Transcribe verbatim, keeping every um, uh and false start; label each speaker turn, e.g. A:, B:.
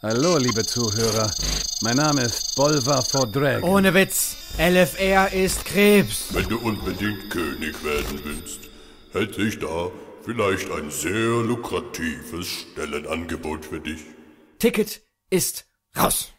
A: Hallo, liebe Zuhörer. Mein Name ist Bolvar for Dragon.
B: Ohne Witz. L F R ist Krebs.
C: Wenn du unbedingt König werden willst, hätte ich da vielleicht ein sehr lukratives Stellenangebot für dich.
B: Ticket ist raus.